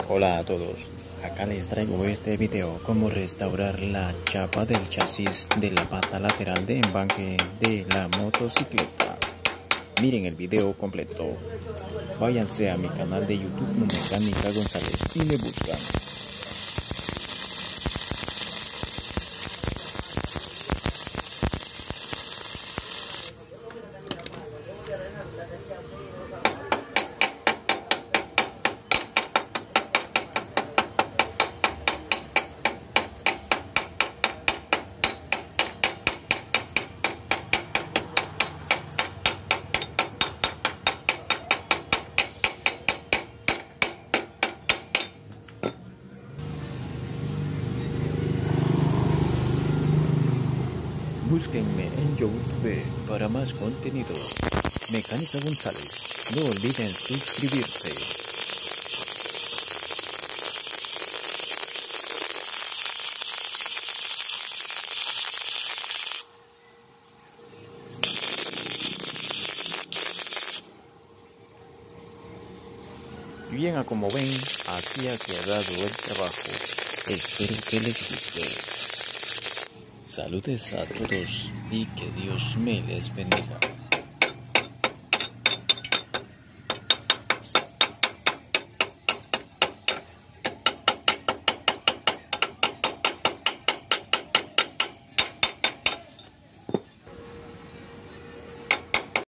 Hola a todos, acá les traigo este video cómo restaurar la chapa del chasis de la pata lateral de embanque de la motocicleta. Miren el video completo, váyanse a mi canal de YouTube Mecánica González y me buscan. Búsquenme en YouTube para más contenido. Mecánica González. No olviden suscribirse. Bien, como ven, aquí ha quedado el trabajo. Espero que les guste. Saludes a todos y que Dios me les bendiga.